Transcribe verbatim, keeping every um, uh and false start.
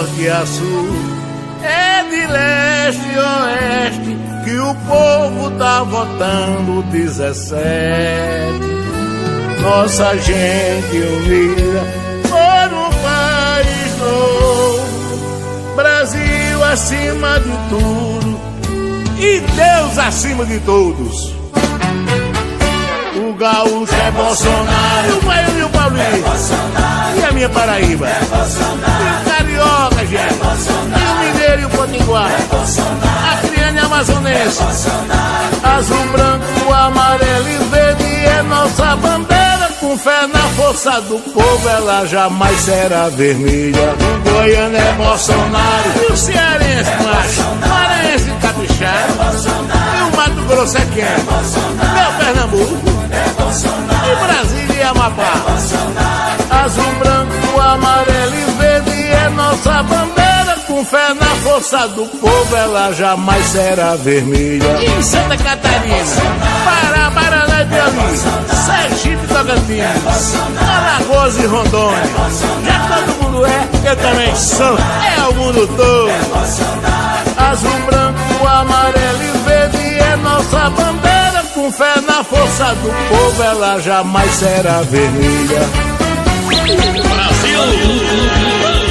norte a sul, é de leste a oeste que o povo tá votando dezessete. Nossa gente unida por um país novo, Brasil acima de tudo e Deus acima de todos. O gaúcho é Bolsonaro, o baiano e o paulista e a minha Paraíba, e o carioca, gente, e o mineiro e o potiguar, a criana e a amazonense, azul, branco, amarelo e verde é nossa bandeira. Com fé na força do povo, ela jamais será vermelha. O goiano é Bolsonaro, e o cearense macho, maranhense capixaba, e o Mato Grosso é quem? Meu Pernambuco, e Brasília e Amapá. Azul, branco, amarelo e verde é nossa bandeira. Com fé na força do povo, ela jamais será vermelha. E em Santa Catarina, Pará, Paraná e Piauí, Sergipe, Tocantins, Alagoas e Rondônia, já todo mundo é, eu também sou, é o mundo todo. Azul, branco, amarelo e verde é nossa bandeira. Com fé na força do povo, ela jamais será vermelha. Brasil!